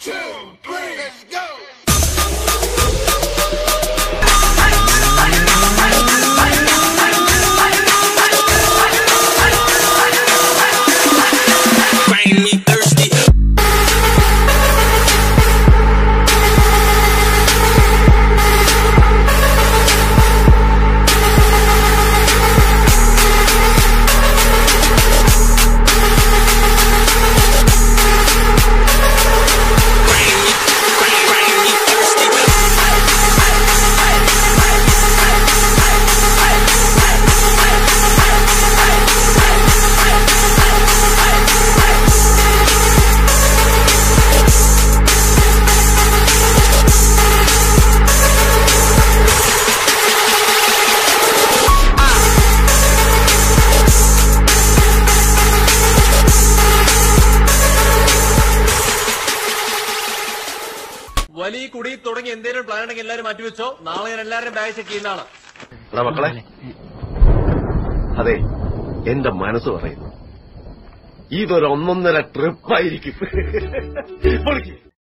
വലിയ കുടി തുടങ്ങി എന്തെങ്കിലും പ്ലാൻ ഉണ്ടെങ്കിൽ എല്ലാവരും മാറ്റിവെച്ചോ. നാളെ ഞാൻ എല്ലാവരും ബാഗ് ചെക്ക് ചെയ്യുന്നതാണ്. മക്കളെ, അതെ, എന്റെ മനസ്സ് പറയുന്നു ഇതൊരു 1.5 ട്രിപ്പായിരിക്കും.